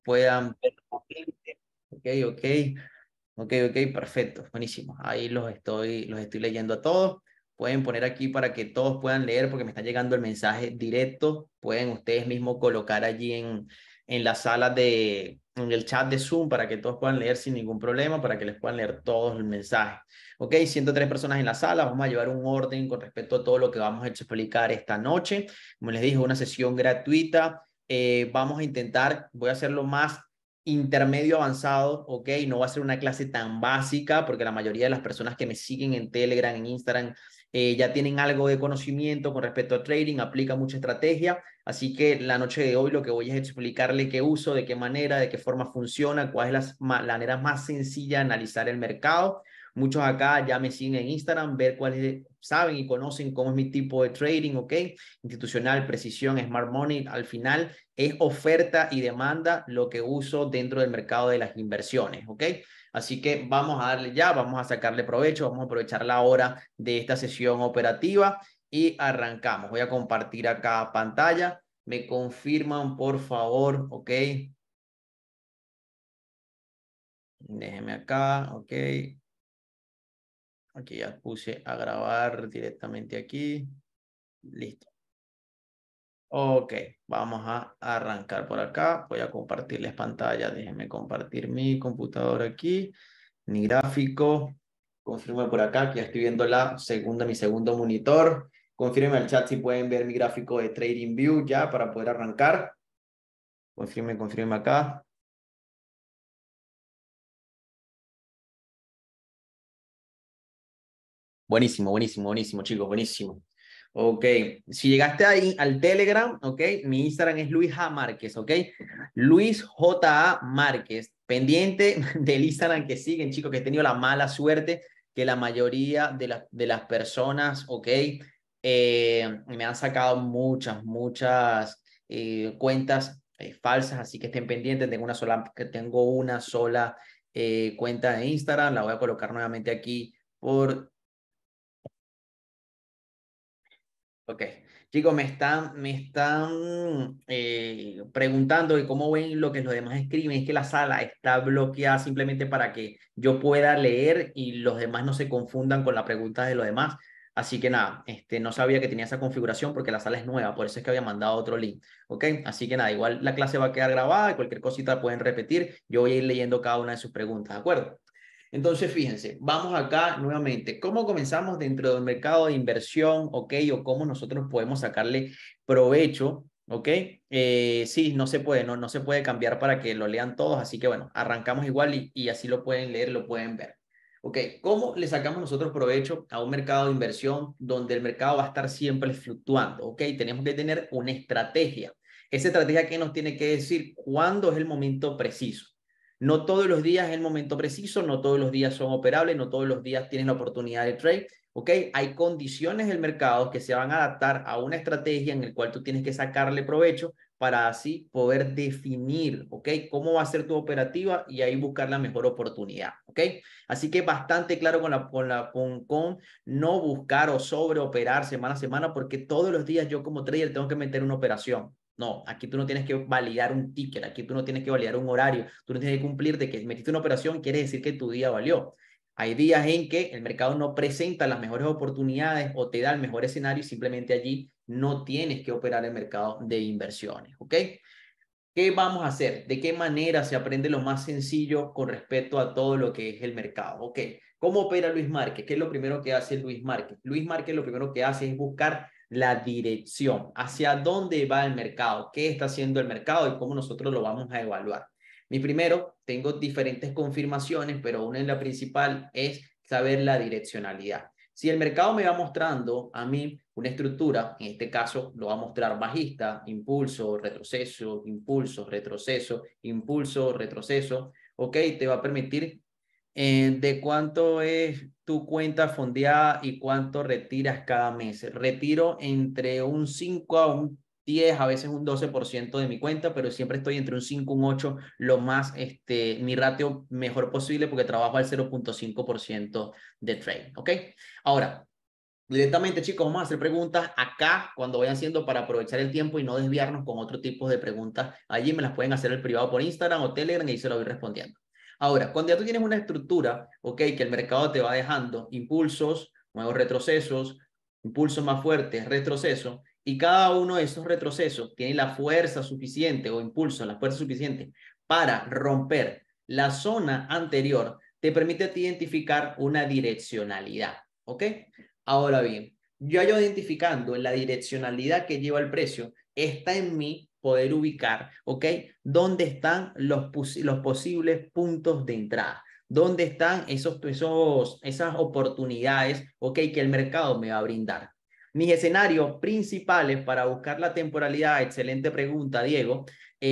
puedan ver. Ok, ok. Ok, ok, perfecto, buenísimo. Ahí los estoy leyendo a todos. Pueden poner aquí para que todos puedan leer porque me está llegando el mensaje directo. Pueden ustedes mismos colocar allí en la sala en el chat de Zoom para que todos puedan leer sin ningún problema, para que les puedan leer todos el mensaje. Ok, 103 personas en la sala. Vamos a llevar un orden con respecto a todo lo que vamos a explicar esta noche. Como les dije, una sesión gratuita. Vamos a intentar, voy a hacerlo más intermedio avanzado, ok, no va a ser una clase tan básica porque la mayoría de las personas que me siguen en Telegram, en Instagram, ya tienen algo de conocimiento con respecto a trading, aplica mucha estrategia, así que la noche de hoy lo que voy es explicarle qué uso, de qué manera, de qué forma funciona, cuál es la manera más sencilla de analizar el mercado. Muchos acá ya me siguen en Instagram, ver cuáles saben y conocen cómo es mi tipo de trading, ok, institucional, precisión, smart money, al final es oferta y demanda lo que uso dentro del mercado de las inversiones, ¿ok? Así que vamos a darle ya, vamos a sacarle provecho, vamos a aprovechar la hora de esta sesión operativa y arrancamos. Voy a compartir acá pantalla. Me confirman, por favor, ¿ok? Déjenme acá, ¿ok? Aquí ya puse a grabar directamente aquí. Listo. Ok, vamos a arrancar por acá. Voy a compartirles pantalla. Déjenme compartir mi computadora aquí. Mi gráfico. Confirme por acá que ya estoy viendo mi segundo monitor. Confirme al chat si pueden ver mi gráfico de TradingView ya para poder arrancar. Confirme acá. Buenísimo, buenísimo, buenísimo, chicos, buenísimo. Ok, si llegaste ahí al Telegram, ok, mi Instagram es Luis J. Márquez, ok, Luis J. A. Márquez, pendiente del Instagram que siguen, chicos, que he tenido la mala suerte que la mayoría de las personas, ok, me han sacado muchas cuentas falsas, así que estén pendientes, tengo una sola cuenta de Instagram, la voy a colocar nuevamente aquí por. Ok, chicos, me están preguntando de cómo ven lo que los demás escriben. Es que la sala está bloqueada simplemente para que yo pueda leer y los demás no se confundan con las preguntas de los demás. Así que nada, no sabía que tenía esa configuración porque la sala es nueva, por eso es que había mandado otro link. Ok, así que nada, igual la clase va a quedar grabada y cualquier cosita pueden repetir. Yo voy a ir leyendo cada una de sus preguntas, ¿de acuerdo? Entonces, fíjense, vamos acá nuevamente. ¿Cómo comenzamos dentro del mercado de inversión, ok? O cómo nosotros podemos sacarle provecho, ok? Sí, no se puede, no se puede cambiar para que lo lean todos, así que bueno, arrancamos igual y así lo pueden leer, lo pueden ver. Ok, ¿cómo le sacamos nosotros provecho a un mercado de inversión donde el mercado va a estar siempre fluctuando? Ok, tenemos que tener una estrategia. Esa estrategia que nos tiene que decir cuándo es el momento preciso. No todos los días es el momento preciso, no todos los días son operables, no todos los días tienes la oportunidad de trade. ¿Ok? Hay condiciones del mercado que se van a adaptar a una estrategia en la cual tú tienes que sacarle provecho para así poder definir, ¿ok? Cómo va a ser tu operativa y ahí buscar la mejor oportunidad, ¿ok? Así que bastante claro con no buscar o sobreoperar semana a semana porque todos los días yo como trader tengo que meter una operación. No, aquí tú no tienes que validar un ticket, aquí tú no tienes que validar un horario, tú no tienes que cumplir de que metiste una operación, quiere decir que tu día valió. Hay días en que el mercado no presenta las mejores oportunidades o te da el mejor escenario y simplemente allí no tienes que operar el mercado de inversiones, ¿ok? ¿Qué vamos a hacer? ¿De qué manera se aprende lo más sencillo con respecto a todo lo que es el mercado? ¿Ok? ¿Cómo opera Luis Márquez? ¿Qué es lo primero que hace Luis Márquez? Luis Márquez lo primero que hace es buscar la dirección, hacia dónde va el mercado, qué está haciendo el mercado y cómo nosotros lo vamos a evaluar. Mi primero, tengo diferentes confirmaciones, pero una de las principal es saber la direccionalidad. Si el mercado me va mostrando a mí una estructura, en este caso lo va a mostrar bajista, impulso, retroceso, impulso, retroceso, impulso, retroceso, ok, te va a permitir de cuánto es tu cuenta fondeada y cuánto retiras cada mes. Retiro entre un 5 a un 10, a veces un 12% de mi cuenta, pero siempre estoy entre un 5 y un 8, lo más, mi ratio mejor posible porque trabajo al 0.5% de trade, ¿ok? Ahora, Directamente, chicos, vamos a hacer preguntas acá cuando vayan siendo para aprovechar el tiempo y no desviarnos con otro tipo de preguntas. Allí me las pueden hacer el privado por Instagram o Telegram y ahí se lo voy respondiendo. Ahora, cuando ya tú tienes una estructura, ok, que el mercado te va dejando impulsos, nuevos retrocesos, impulsos más fuertes, retrocesos, y cada uno de esos retrocesos tiene la fuerza suficiente o impulso, la fuerza suficiente para romper la zona anterior, te permite identificar una direccionalidad, ¿ok? Ahora bien, yo identificando la direccionalidad que lleva el precio, está en mí poder ubicar, ¿ok? ¿Dónde están los posibles puntos de entrada? ¿Dónde están esas oportunidades, ¿ok? Que el mercado me va a brindar. Mis escenarios principales para buscar la temporalidad, excelente pregunta, Diego.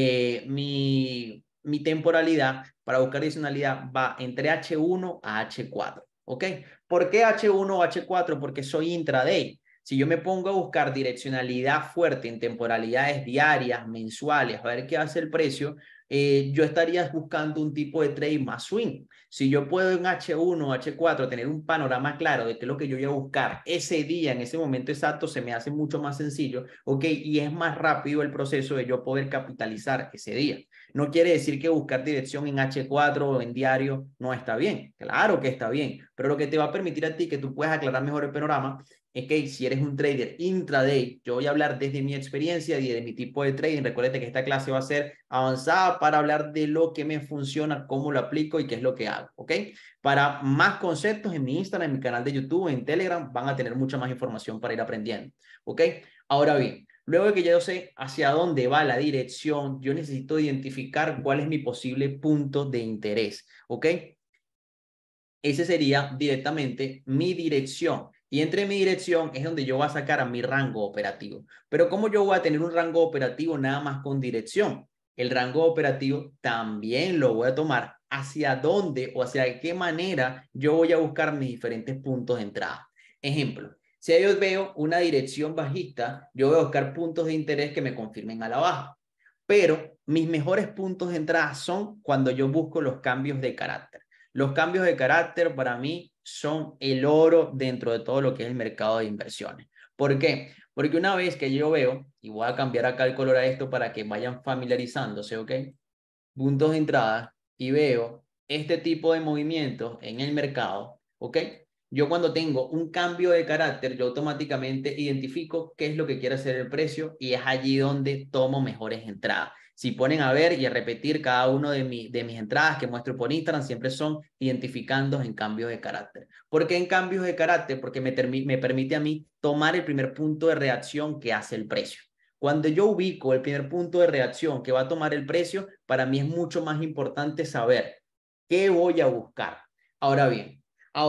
Mi temporalidad para buscar direccionalidad va entre H1 a H4, ¿ok? ¿Por qué H1 o H4? Porque soy intraday. Si yo me pongo a buscar direccionalidad fuerte en temporalidades diarias, mensuales, a ver qué hace el precio, yo estaría buscando un tipo de trade más swing. Si yo puedo en H1 o H4 tener un panorama claro de qué es lo que yo voy a buscar ese día, en ese momento exacto, se me hace mucho más sencillo, ¿ok? Y es más rápido el proceso de yo poder capitalizar ese día. No quiere decir que buscar dirección en H4 o en diario no está bien. Claro que está bien, pero lo que te va a permitir a ti que tú puedas aclarar mejor el panorama es que si eres un trader intraday, yo voy a hablar desde mi experiencia y de mi tipo de trading. Recuerden que esta clase va a ser avanzada para hablar de lo que me funciona, cómo lo aplico y qué es lo que hago, ¿ok? Para más conceptos en mi Instagram, en mi canal de YouTube, en Telegram, van a tener mucha más información para ir aprendiendo, ¿ok? Ahora bien, luego de que yo sé hacia dónde va la dirección, yo necesito identificar cuál es mi posible punto de interés, ¿ok? Ese sería directamente mi dirección. Y entre mi dirección es donde yo voy a sacar a mi rango operativo. Pero ¿cómo yo voy a tener un rango operativo nada más con dirección? El rango operativo también lo voy a tomar hacia dónde o hacia qué manera yo voy a buscar mis diferentes puntos de entrada. Ejemplo, si yo veo una dirección bajista, yo voy a buscar puntos de interés que me confirmen a la baja. Pero mis mejores puntos de entrada son cuando yo busco los cambios de carácter. Los cambios de carácter para mí son el oro dentro de todo lo que es el mercado de inversiones. ¿Por qué? Porque una vez que yo veo, y voy a cambiar acá el color a esto para que vayan familiarizándose, ¿ok? Puntos de entrada y veo este tipo de movimientos en el mercado, ¿ok? Yo cuando tengo un cambio de carácter, yo automáticamente identifico qué es lo que quiere hacer el precio y es allí donde tomo mejores entradas. Si ponen a ver y a repetir cada uno de mis entradas que muestro por Instagram, siempre son identificando en cambios de carácter. ¿Por qué en cambios de carácter? Porque me permite a mí tomar el primer punto de reacción que hace el precio. Cuando yo ubico el primer punto de reacción que va a tomar el precio, para mí es mucho más importante saber qué voy a buscar. Ahora bien,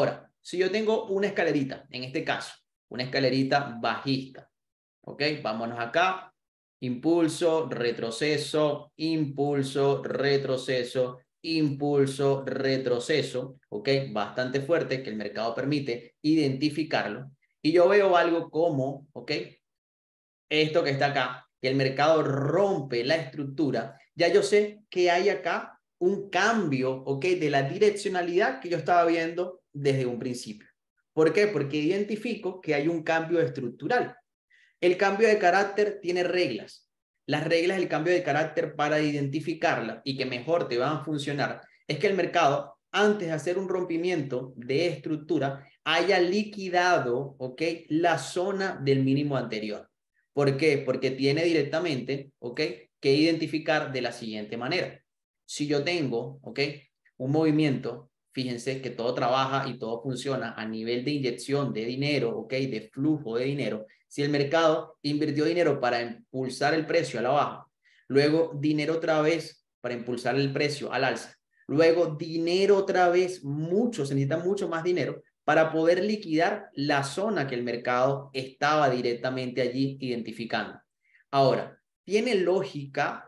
si yo tengo una escalerita, en este caso, una escalerita bajista, ¿ok? Vámonos acá, impulso, retroceso, impulso, retroceso, impulso, retroceso, ¿ok? Bastante fuerte que el mercado permite identificarlo. Y yo veo algo como, ¿ok? Esto que está acá, que el mercado rompe la estructura, ya yo sé que hay acá un cambio, ¿ok? De la direccionalidad que yo estaba viendo desde un principio. ¿Por qué? Porque identifico que hay un cambio estructural. El cambio de carácter tiene reglas. Las reglas del cambio de carácter para identificarla y que mejor te van a funcionar es que el mercado, antes de hacer un rompimiento de estructura, haya liquidado, ¿ok? La zona del mínimo anterior. ¿Por qué? Porque tiene directamente, ¿ok? Que identificar de la siguiente manera. Si yo tengo, ¿ok? Un movimiento, fíjense que todo trabaja y todo funciona a nivel de inyección de dinero, ¿ok? De flujo de dinero. Si el mercado invirtió dinero para impulsar el precio a la baja, luego dinero otra vez para impulsar el precio al alza, luego dinero otra vez, se necesita mucho más dinero para poder liquidar la zona que el mercado estaba directamente allí identificando. Ahora, tiene lógica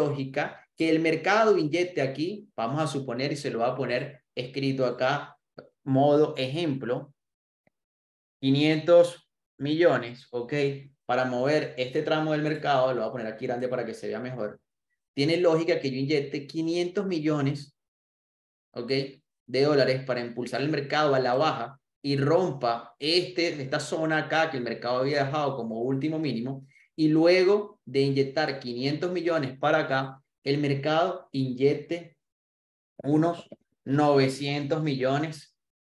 que el mercado inyecte aquí, vamos a suponer y se lo va a poner escrito acá, modo ejemplo, 500 millones, ¿ok? Para mover este tramo del mercado, lo voy a poner aquí grande para que se vea mejor. Tiene lógica que yo inyecte 500 millones, ¿ok? De dólares para impulsar el mercado a la baja y rompa esta zona acá que el mercado había dejado como último mínimo, y luego de inyectar 500 millones para acá, el mercado inyecte unos 900 millones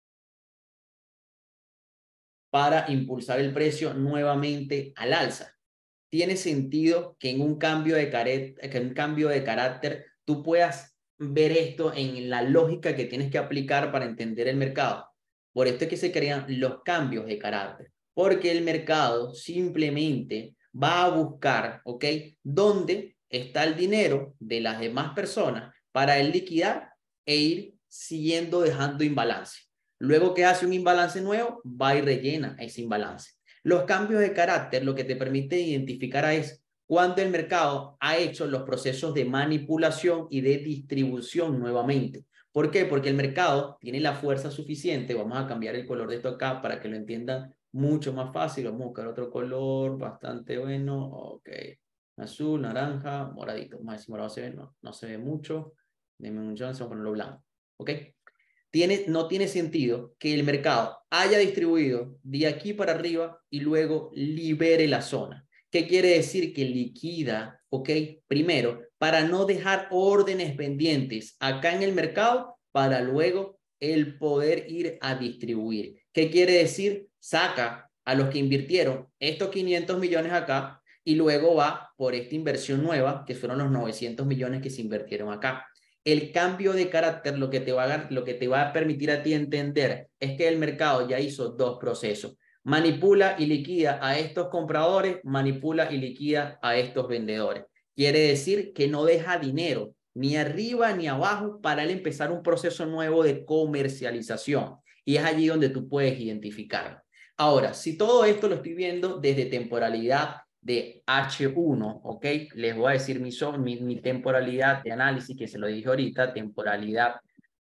para impulsar el precio nuevamente al alza. Tiene sentido que en un cambio de carácter tú puedas ver esto en la lógica que tienes que aplicar para entender el mercado. Por esto es que se crean los cambios de carácter, porque el mercado simplemente va a buscar, ¿ok? ¿Dónde está el dinero de las demás personas para él liquidar e ir siguiendo dejando imbalance? Luego que hace un imbalance nuevo, va y rellena ese imbalance. Los cambios de carácter lo que te permite identificar es cuando el mercado ha hecho los procesos de manipulación y de distribución nuevamente. ¿Por qué? Porque el mercado tiene la fuerza suficiente. Vamos a cambiar el color de esto acá para que lo entiendan mucho más fácil. Vamos a buscar otro color bastante bueno. Ok. Azul, naranja, moradito. Vamos a ver si morado se ve. No, no se ve mucho. Denme un chance, vamos a ponerlo blanco. ¿Ok? No tiene sentido que el mercado haya distribuido de aquí para arriba y luego libere la zona. ¿Qué quiere decir? Que liquida, ¿ok? Primero, para no dejar órdenes pendientes acá en el mercado, para luego el poder ir a distribuir. ¿Qué quiere decir? Saca a los que invirtieron estos 500 millones acá y luego va por esta inversión nueva, que fueron los 900 millones que se invirtieron acá. El cambio de carácter lo que te va a permitir a ti entender es que el mercado ya hizo dos procesos. Manipula y liquida a estos compradores, manipula y liquida a estos vendedores. Quiere decir que no deja dinero ni arriba ni abajo para él empezar un proceso nuevo de comercialización. Y es allí donde tú puedes identificarlo. Ahora, si todo esto lo estoy viendo desde temporalidad de H1, ¿ok? Les voy a decir mi temporalidad de análisis, que se lo dije ahorita, temporalidad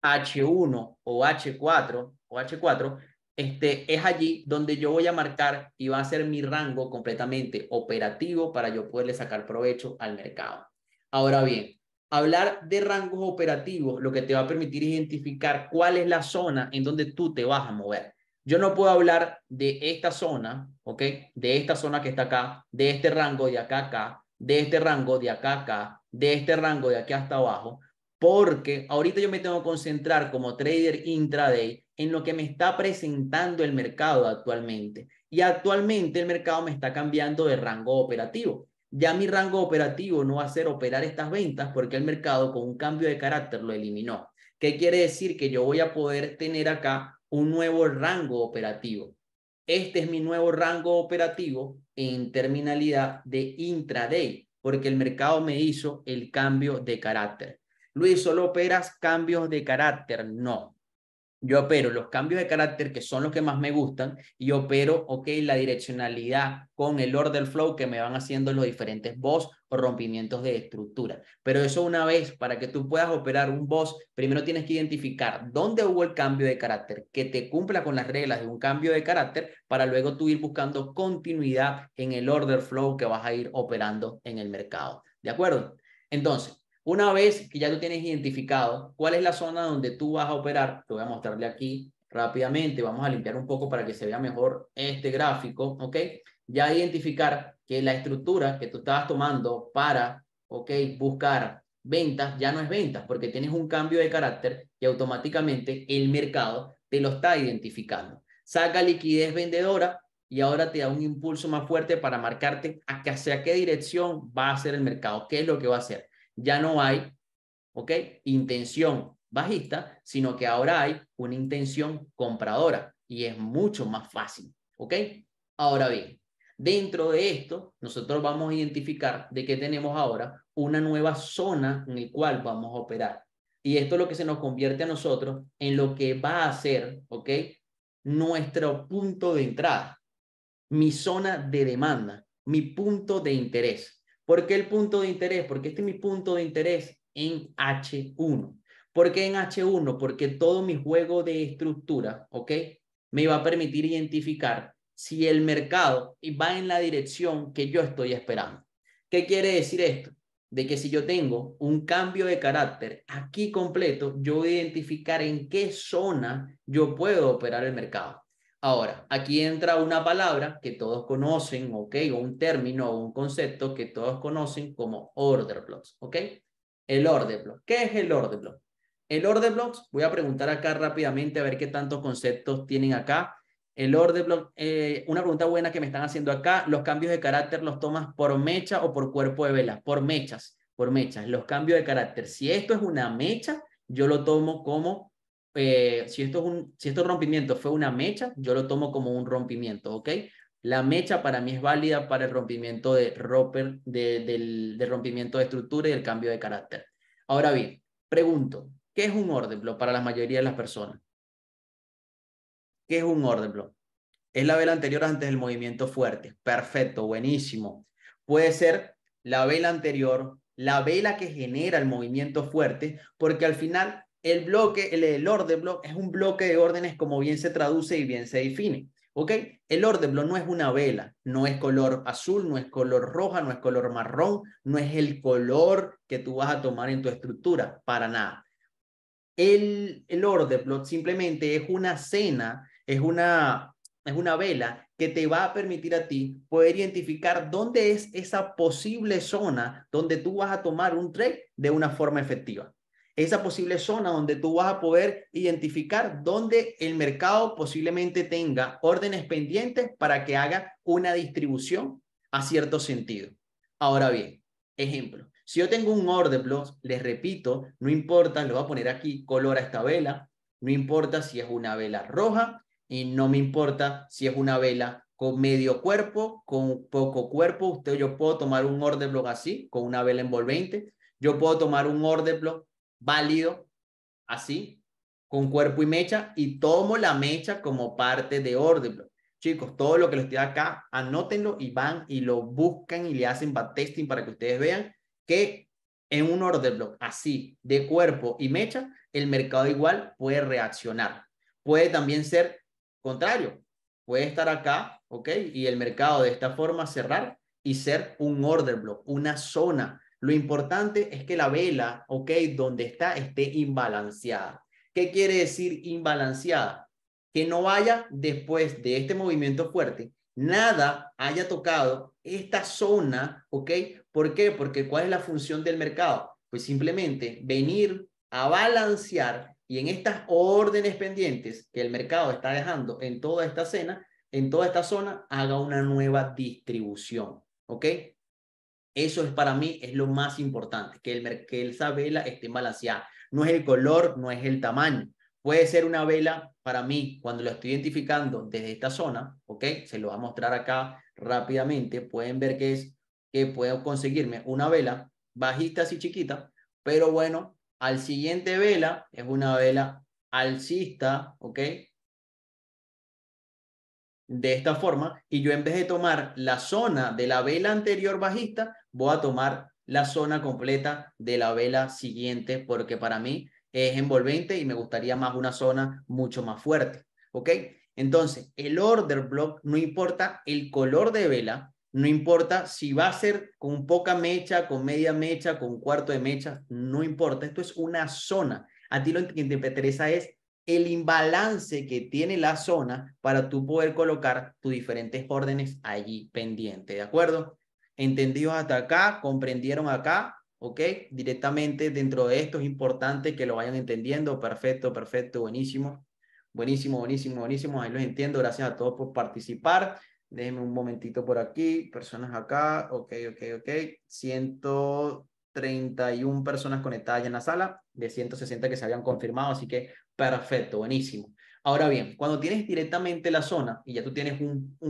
H1 o H4, es allí donde yo voy a marcar y va a ser mi rango completamente operativo para yo poderle sacar provecho al mercado. Ahora bien, hablar de rangos operativos lo que te va a permitir identificar cuál es la zona en donde tú te vas a mover. Yo no puedo hablar de esta zona, ¿ok? De esta zona que está acá, de este rango de acá a acá, de este rango de acá a acá, de este rango de aquí hasta abajo, porque ahorita yo me tengo que concentrar como trader intraday en lo que me está presentando el mercado actualmente. Y actualmente el mercado me está cambiando de rango operativo. Ya mi rango operativo no va a ser operar estas ventas porque el mercado con un cambio de carácter lo eliminó. ¿Qué quiere decir? Que yo voy a poder tener acá un nuevo rango operativo. Este es mi nuevo rango operativo en terminalidad de intraday, porque el mercado me hizo el cambio de carácter. Luis, ¿solo operas cambios de carácter? No. Yo opero los cambios de carácter, que son los que más me gustan, y opero, ok, la direccionalidad con el order flow que me van haciendo los diferentes boss o rompimientos de estructura. Pero eso una vez, para que tú puedas operar un boss, primero tienes que identificar dónde hubo el cambio de carácter, que te cumpla con las reglas de un cambio de carácter, para luego tú ir buscando continuidad en el order flow que vas a ir operando en el mercado. ¿De acuerdo? Entonces, una vez que ya tú tienes identificado cuál es la zona donde tú vas a operar, te voy a mostrarle aquí rápidamente, vamos a limpiar un poco para que se vea mejor este gráfico, ¿ok? Ya identificar que la estructura que tú estabas tomando para, ¿ok? Buscar ventas ya no es ventas porque tienes un cambio de carácter y automáticamente el mercado te lo está identificando. Saca liquidez vendedora y ahora te da un impulso más fuerte para marcarte hacia qué dirección va a ser el mercado, qué es lo que va a hacer. Ya no hay, ¿ok? Intención bajista, sino que ahora hay una intención compradora y es mucho más fácil, ¿ok? Ahora bien, dentro de esto, nosotros vamos a identificar de que tenemos ahora una nueva zona en la cual vamos a operar. Y esto es lo que se nos convierte a nosotros en lo que va a ser, ¿ok? Nuestro punto de entrada, mi zona de demanda, mi punto de interés. ¿Por qué el punto de interés? Porque este es mi punto de interés en H1. ¿Por qué en H1? Porque todo mi juego de estructura, ¿ok? Me va a permitir identificar si el mercado va en la dirección que yo estoy esperando. ¿Qué quiere decir esto? De que si yo tengo un cambio de carácter aquí completo, yo voy a identificar en qué zona yo puedo operar el mercado. Ahora, aquí entra una palabra que todos conocen, ¿ok? O un término o un concepto que todos conocen como order blocks, ¿ok? El order block. ¿Qué es el order block? El order blocks, voy a preguntar acá rápidamente a ver qué tantos conceptos tienen acá. El order block, una pregunta buena que me están haciendo acá, los cambios de carácter los tomas por mecha o por cuerpo de vela, por mechas, por mechas. Los cambios de carácter, si esto es una mecha, yo lo tomo como si esto rompimiento fue una mecha, yo lo tomo como un rompimiento, ¿ok? La mecha para mí es válida para el rompimiento de Roper, del rompimiento de estructura y el cambio de carácter. Ahora bien, pregunto, ¿qué es un order block para la mayoría de las personas? ¿Qué es un order block? Es la vela anterior antes del movimiento fuerte. Perfecto, buenísimo. Puede ser la vela anterior, la vela que genera el movimiento fuerte, porque al final el bloque, el order block es un bloque de órdenes como bien se traduce y bien se define. ¿Ok? El order block no es una vela, no es color azul, no es color roja, no es color marrón, no es el color que tú vas a tomar en tu estructura, para nada. El order block simplemente es una cena, es una vela que te va a permitir a ti poder identificar dónde es esa posible zona donde tú vas a tomar un trade de una forma efectiva. Esa posible zona donde tú vas a poder identificar dónde el mercado posiblemente tenga órdenes pendientes para que haga una distribución a cierto sentido. Ahora bien, ejemplo, si yo tengo un order block, les repito, no importa, le voy a poner aquí color a esta vela, no importa si es una vela roja y no me importa si es una vela con medio cuerpo, con poco cuerpo. Yo puedo tomar un order block así, con una vela envolvente. Yo puedo tomar un order block válido así, con cuerpo y mecha, y tomo la mecha como parte de order block. Chicos, todo lo que les estoy acá, anótenlo y van y lo buscan y le hacen backtesting para que ustedes vean que en un order block así de cuerpo y mecha, el mercado igual puede reaccionar. Puede también ser contrario. Puede estar acá, ¿ok? Y el mercado de esta forma cerrar y ser un order block, una zona. Lo importante es que la vela, ¿ok? Donde está, esté imbalanceada. ¿Qué quiere decir imbalanceada? Que no vaya después de este movimiento fuerte, nada haya tocado esta zona, ¿ok? ¿Por qué? Porque ¿cuál es la función del mercado? Pues simplemente venir a balancear y en estas órdenes pendientes que el mercado está dejando en toda esta escena, en toda esta zona, haga una nueva distribución, ¿ok? Eso es para mí, es lo más importante, que esa vela esté balanceada. No es el color, no es el tamaño. Puede ser una vela, para mí, cuando lo estoy identificando desde esta zona, ¿ok? Se lo voy a mostrar acá rápidamente. Pueden ver que puedo conseguirme una vela bajita así chiquita, pero bueno, al siguiente vela es una vela alcista, ¿ok? De esta forma, y yo en vez de tomar la zona de la vela anterior bajista, voy a tomar la zona completa de la vela siguiente, porque para mí es envolvente y me gustaría más una zona mucho más fuerte, ¿ok? Entonces, el order block, no importa el color de vela, no importa si va a ser con poca mecha, con media mecha, con cuarto de mecha, no importa, esto es una zona. A ti lo que te interesa es el imbalance que tiene la zona para tú poder colocar tus diferentes órdenes allí pendiente, ¿de acuerdo? ¿Entendidos hasta acá? ¿Comprendieron acá? ¿Ok? Directamente dentro de esto es importante que lo vayan entendiendo. Perfecto, perfecto, buenísimo. Buenísimo, buenísimo, buenísimo. Ahí los entiendo. Gracias a todos por participar. Déjenme un momentito por aquí. Personas acá. Ok, ok, ok. 131 personas conectadas ya en la sala, de 160 que se habían confirmado, así que perfecto, buenísimo. Ahora bien, cuando tienes directamente la zona y ya tú tienes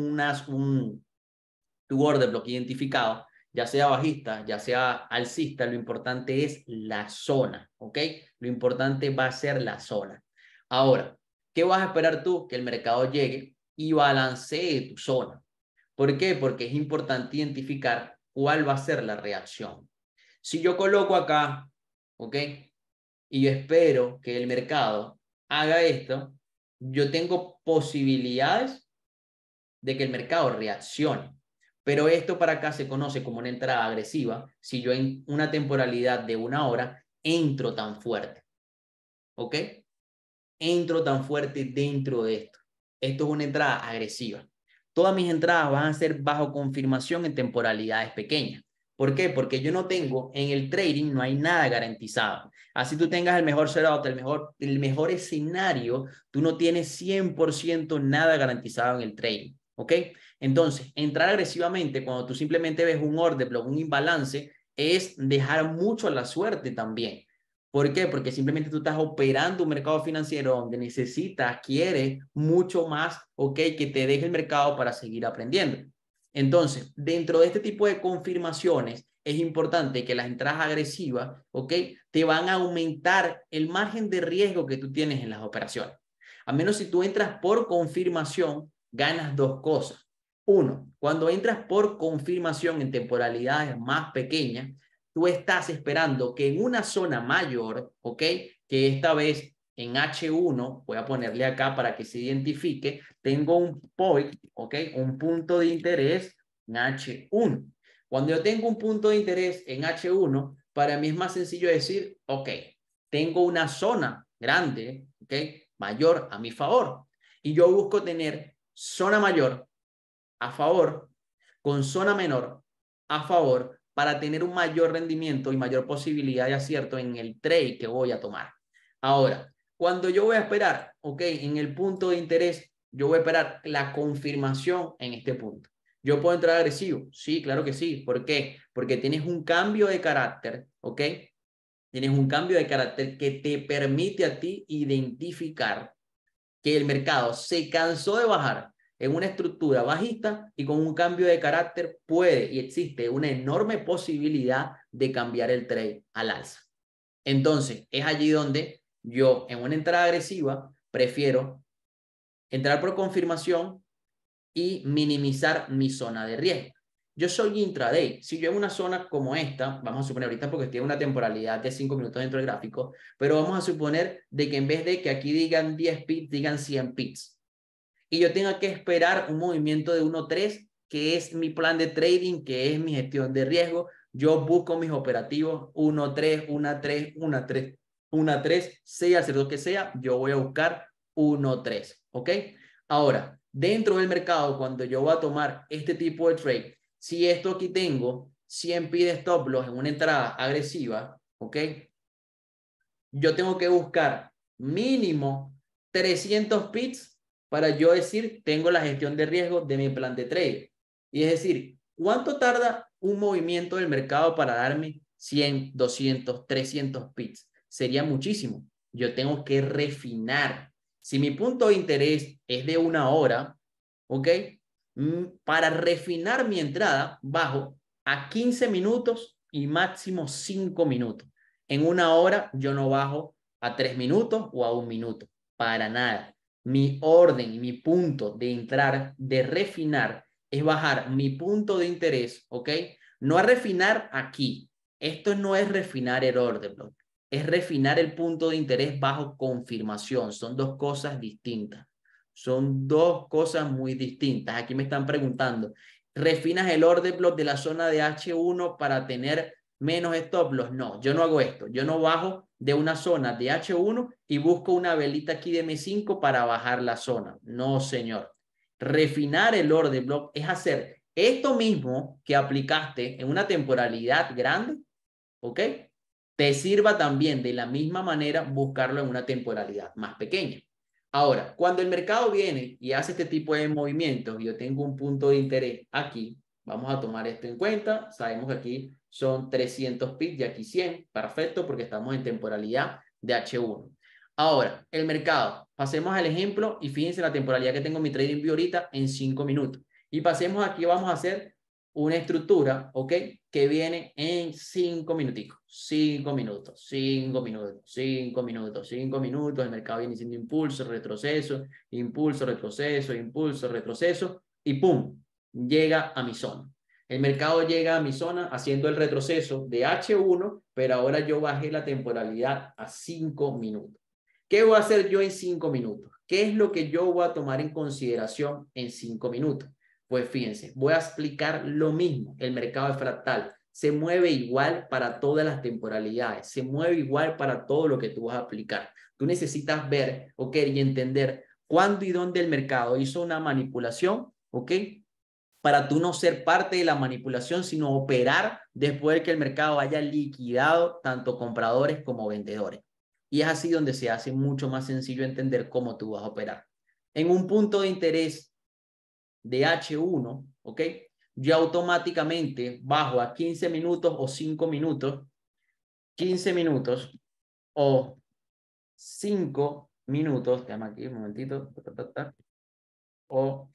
tu order block identificado, ya sea bajista, ya sea alcista, lo importante es la zona, ¿ok? Lo importante va a ser la zona. Ahora, ¿qué vas a esperar tú? Que el mercado llegue y balancee tu zona. ¿Por qué? Porque es importante identificar cuál va a ser la reacción. Si yo coloco acá, ¿ok? Y yo espero que el mercado haga esto, yo tengo posibilidades de que el mercado reaccione. Pero esto para acá se conoce como una entrada agresiva si yo en una temporalidad de una hora entro tan fuerte. ¿Ok? Entro tan fuerte dentro de esto. Esto es una entrada agresiva. Todas mis entradas van a ser bajo confirmación en temporalidades pequeñas. ¿Por qué? Porque yo no tengo, en el trading no hay nada garantizado. Así tú tengas el mejor setup, el mejor escenario, tú no tienes 100% nada garantizado en el trading. ¿Ok? Entonces, entrar agresivamente cuando tú simplemente ves un order block, un imbalance, es dejar mucho a la suerte también. ¿Por qué? Porque simplemente tú estás operando un mercado financiero donde necesitas, quieres mucho más, ok, que te deje el mercado para seguir aprendiendo. Entonces, dentro de este tipo de confirmaciones, es importante que las entradas agresivas, ok, te van a aumentar el margen de riesgo que tú tienes en las operaciones. A menos si tú entras por confirmación, ganas dos cosas. Uno, cuando entras por confirmación en temporalidades más pequeñas, tú estás esperando que en una zona mayor, ¿ok? Que esta vez en H1, voy a ponerle acá para que se identifique, tengo un point, ¿ok? Un punto de interés en H1. Cuando yo tengo un punto de interés en H1, para mí es más sencillo decir, ok, tengo una zona grande, ¿ok? Mayor a mi favor. Y yo busco tener zona mayor a favor con zona menor a favor para tener un mayor rendimiento y mayor posibilidad de acierto en el trade que voy a tomar. Ahora, cuando yo voy a esperar, ok, en el punto de interés, yo voy a esperar la confirmación en este punto. ¿Yo puedo entrar agresivo? Sí, claro que sí. ¿Por qué? Porque tienes un cambio de carácter, ok. Tienes un cambio de carácter que te permite a ti identificar que el mercado se cansó de bajar en una estructura bajista y con un cambio de carácter puede y existe una enorme posibilidad de cambiar el trade al alza. Entonces, es allí donde yo en una entrada agresiva prefiero entrar por confirmación y minimizar mi zona de riesgo. Yo soy intraday. Si yo en una zona como esta, vamos a suponer ahorita porque tiene una temporalidad de 5 minutos dentro del gráfico, pero vamos a suponer de que en vez de que aquí digan 10 pips, digan 100 pips. Y yo tenga que esperar un movimiento de 1-3, que es mi plan de trading, que es mi gestión de riesgo. Yo busco mis operativos 1-3, 1-3, 1-3, 1-3, sea ser lo que sea, yo voy a buscar 1-3, ¿ok? Ahora, dentro del mercado, cuando yo voy a tomar este tipo de trade, si esto aquí tengo 100 pide stop loss en una entrada agresiva, ¿ok? Yo tengo que buscar mínimo 300 pips para yo decir, tengo la gestión de riesgo de mi plan de trade. Y es decir, ¿cuánto tarda un movimiento del mercado para darme 100, 200, 300 pips? Sería muchísimo. Yo tengo que refinar. Si mi punto de interés es de 1 hora, ¿ok? Para refinar mi entrada, bajo a 15 minutos y máximo 5 minutos. En 1 hora yo no bajo a 3 minutos o a 1 minuto, para nada. Mi orden y mi punto de entrar, de refinar, es bajar mi punto de interés, ¿ok? No a refinar aquí. Esto no es refinar el order block, es refinar el punto de interés bajo confirmación. Son dos cosas distintas. Son dos cosas muy distintas. Aquí me están preguntando, ¿refinas el order block de la zona de H1 para tener menos stop loss? No, yo no hago esto. Yo no bajo de una zona de H1 y busco una velita aquí de M5 para bajar la zona. No, señor. Refinar el order block es hacer esto mismo que aplicaste en una temporalidad grande, ¿ok? Te sirva también de la misma manera buscarlo en una temporalidad más pequeña. Ahora, cuando el mercado viene y hace este tipo de movimientos, yo tengo un punto de interés aquí, vamos a tomar esto en cuenta, sabemos que aquí son 300 pips y aquí 100, perfecto, porque estamos en temporalidad de H1. Ahora, el mercado, pasemos al ejemplo y fíjense la temporalidad que tengo mi trading view ahorita en 5 minutos. Y pasemos aquí, vamos a hacer una estructura, ¿ok? Que viene en 5 minuticos, 5 minutos, 5 minutos, 5 minutos, 5 minutos, el mercado viene siendo impulso, retroceso, impulso, retroceso, impulso, retroceso, y ¡pum! Llega a mi zona. El mercado llega a mi zona haciendo el retroceso de H1, pero ahora yo bajé la temporalidad a 5 minutos. ¿Qué voy a hacer yo en 5 minutos? ¿Qué es lo que yo voy a tomar en consideración en 5 minutos? Pues fíjense, voy a explicar lo mismo. El mercado de fractal se mueve igual para todas las temporalidades, se mueve igual para todo lo que tú vas a aplicar. Tú necesitas ver, ok, y entender cuándo y dónde el mercado hizo una manipulación, ¿ok? Para tú no ser parte de la manipulación, sino operar después de que el mercado haya liquidado tanto compradores como vendedores. Y es así donde se hace mucho más sencillo entender cómo tú vas a operar. En un punto de interés de H1, ¿ok? Yo automáticamente bajo a 15 minutos o 5 minutos, 15 minutos o 5 minutos, déjame aquí un momentito, o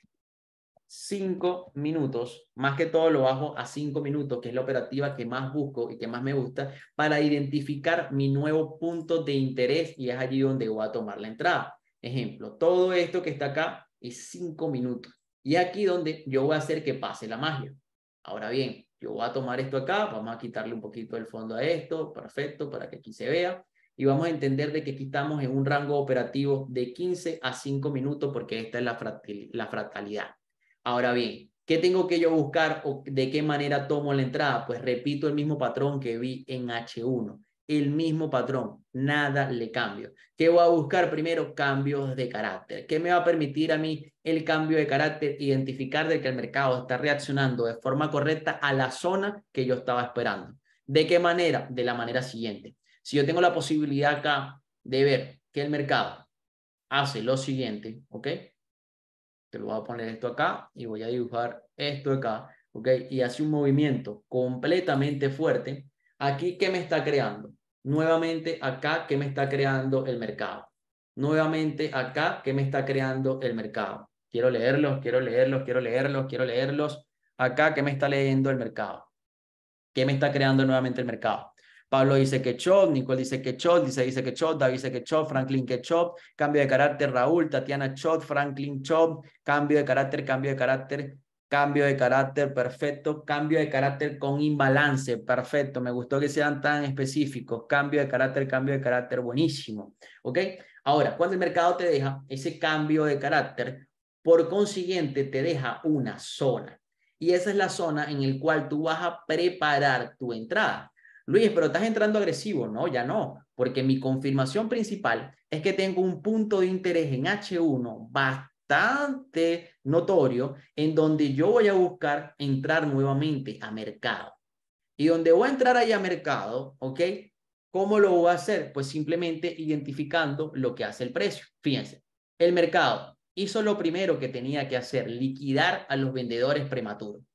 5 minutos, más que todo lo bajo a 5 minutos, que es la operativa que más busco y que más me gusta, para identificar mi nuevo punto de interés, y es allí donde voy a tomar la entrada. Ejemplo, todo esto que está acá es 5 minutos. Y aquí donde yo voy a hacer que pase la magia. Ahora bien, yo voy a tomar esto acá, vamos a quitarle un poquito el fondo a esto, perfecto, para que aquí se vea. Y vamos a entender de que aquí estamos en un rango operativo de 15 a 5 minutos, porque esta es la fractalidad. Ahora bien, ¿qué tengo que yo buscar o de qué manera tomo la entrada? Pues repito el mismo patrón que vi en H1. El mismo patrón, nada le cambio. ¿Qué voy a buscar? Primero, cambios de carácter. ¿Qué me va a permitir a mí el cambio de carácter? Identificar de que el mercado está reaccionando de forma correcta a la zona que yo estaba esperando. ¿De qué manera? De la manera siguiente. Si yo tengo la posibilidad acá de ver que el mercado hace lo siguiente, ¿ok? Te lo voy a poner esto acá y voy a dibujar esto acá, ¿ok? Y hace un movimiento completamente fuerte. Aquí, ¿qué me está creando? Nuevamente acá, ¿qué me está creando el mercado? Nuevamente acá, ¿qué me está creando el mercado? Quiero leerlos, quiero leerlos, quiero leerlos, quiero leerlos. Acá, ¿qué me está leyendo el mercado? ¿Qué me está creando nuevamente el mercado? Pablo dice que chop, Nicole dice que chop, dice que chop, David dice que chop, Franklin que chop, cambio de carácter Raúl, Tatiana chop, Franklin chop, cambio de carácter, cambio de carácter, cambio de carácter, perfecto, cambio de carácter con imbalance, perfecto, me gustó que sean tan específicos, cambio de carácter, buenísimo, ¿ok? Ahora, cuando el mercado te deja ese cambio de carácter, por consiguiente te deja una zona. Y esa es la zona en la cual tú vas a preparar tu entrada. Luis, pero estás entrando agresivo. No, ya no, porque mi confirmación principal es que tengo un punto de interés en H1 bastante notorio en donde yo voy a buscar entrar nuevamente a mercado. Y donde voy a entrar ahí a mercado, ¿ok? ¿Cómo lo voy a hacer? Pues simplemente identificando lo que hace el precio. Fíjense, el mercado hizo lo primero que tenía que hacer, liquidar a los vendedores prematuros,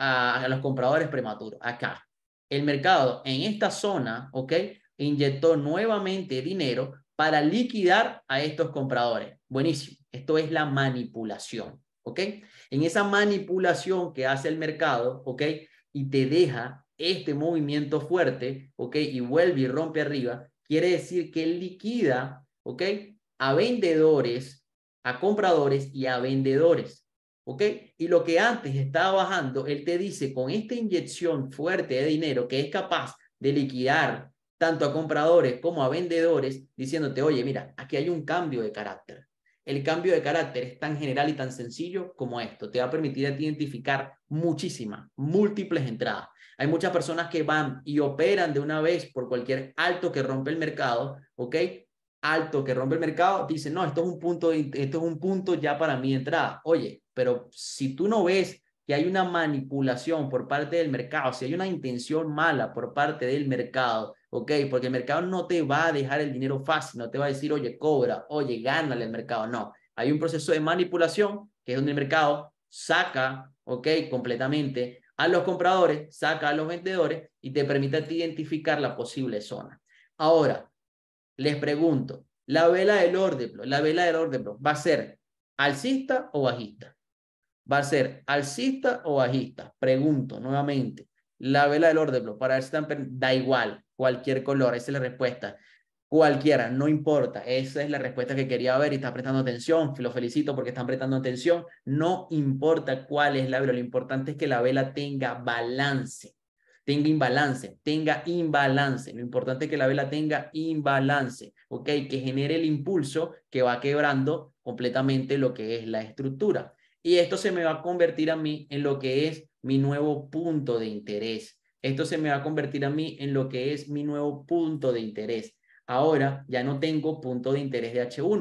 a los compradores prematuros. Acá, el mercado en esta zona, ¿ok? Inyectó nuevamente dinero para liquidar a estos compradores. Buenísimo. Esto es la manipulación, ¿ok? En esa manipulación que hace el mercado, ¿ok? Y te deja este movimiento fuerte, ¿ok? Y vuelve y rompe arriba, quiere decir que él liquida, ¿ok? A vendedores, a compradores y a vendedores, ¿ok? Y lo que antes estaba bajando, él te dice con esta inyección fuerte de dinero que es capaz de liquidar tanto a compradores como a vendedores, diciéndote, oye, mira, aquí hay un cambio de carácter. El cambio de carácter es tan general y tan sencillo como esto. Te va a permitir identificar muchísimas, múltiples entradas. Hay muchas personas que van y operan de una vez por cualquier alto que rompe el mercado, ¿ok? Alto que rompe el mercado, dicen, no, esto es un punto ya para mi entrada. Oye, pero si tú no ves que hay una manipulación por parte del mercado, si hay una intención mala por parte del mercado, ¿ok? Porque el mercado no te va a dejar el dinero fácil, no te va a decir, oye, cobra, oye, gánale el mercado. No, hay un proceso de manipulación que es donde el mercado saca, ¿ok? Completamente a los compradores, saca a los vendedores y te permite identificar la posible zona. Ahora, les pregunto, la vela del orden flow, ¿va a ser alcista o bajista? ¿Va a ser alcista o bajista? Pregunto nuevamente. La vela del orden flow, para ver si están, da igual, cualquier color, esa es la respuesta. Cualquiera, no importa. Esa es la respuesta que quería ver y está prestando atención. Lo felicito porque están prestando atención. No importa cuál es la vela, lo importante es que la vela tenga balance, tenga imbalance, tenga imbalance. Lo importante es que la vela tenga imbalance, ¿ok? Que genere el impulso que va quebrando completamente lo que es la estructura. Y esto se me va a convertir a mí en lo que es mi nuevo punto de interés. Esto se me va a convertir a mí en lo que es mi nuevo punto de interés. Ahora ya no tengo punto de interés de H1.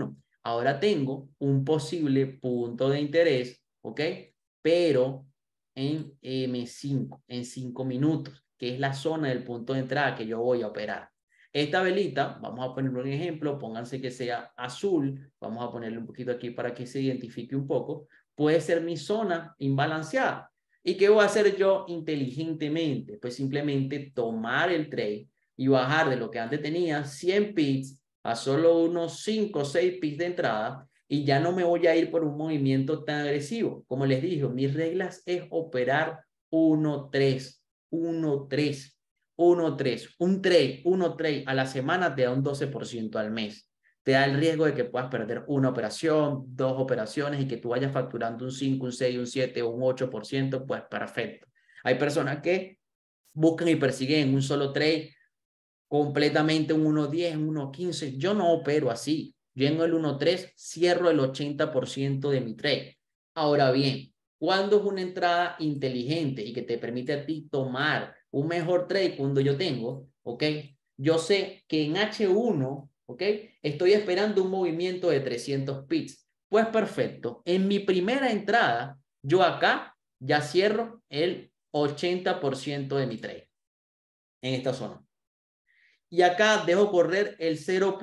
ahora tengo un posible punto de interés, ¿ok? Pero en M5, en 5 minutos, que es la zona del punto de entrada que yo voy a operar. Esta velita, vamos a ponerle un ejemplo, pónganse que sea azul, vamos a ponerle un poquito aquí para que se identifique un poco, puede ser mi zona imbalanceada. ¿Y qué voy a hacer yo inteligentemente? Pues simplemente tomar el trade y bajar de lo que antes tenía 100 pips a solo unos 5 o 6 pips de entrada y ya no me voy a ir por un movimiento tan agresivo. Como les dije, mis reglas es operar 1-3, 1-3, 1-3. Un trade a la semana te da un 12% al mes. Te da el riesgo de que puedas perder una operación, dos operaciones y que tú vayas facturando un 5, un 6, un 7 o un 8%, pues perfecto. Hay personas que buscan y persiguen un solo trade completamente un 1.10, un 1.15. Yo no opero así. Yo en el 1.3 cierro el 80% de mi trade. Ahora bien, ¿cuándo es una entrada inteligente y que te permite a ti tomar un mejor trade cuando yo tengo? ¿Ok? Yo sé que en H1, ¿ok? Estoy esperando un movimiento de 300 pips. Pues perfecto. En mi primera entrada, yo acá ya cierro el 80% de mi trade en esta zona. Y acá dejo correr el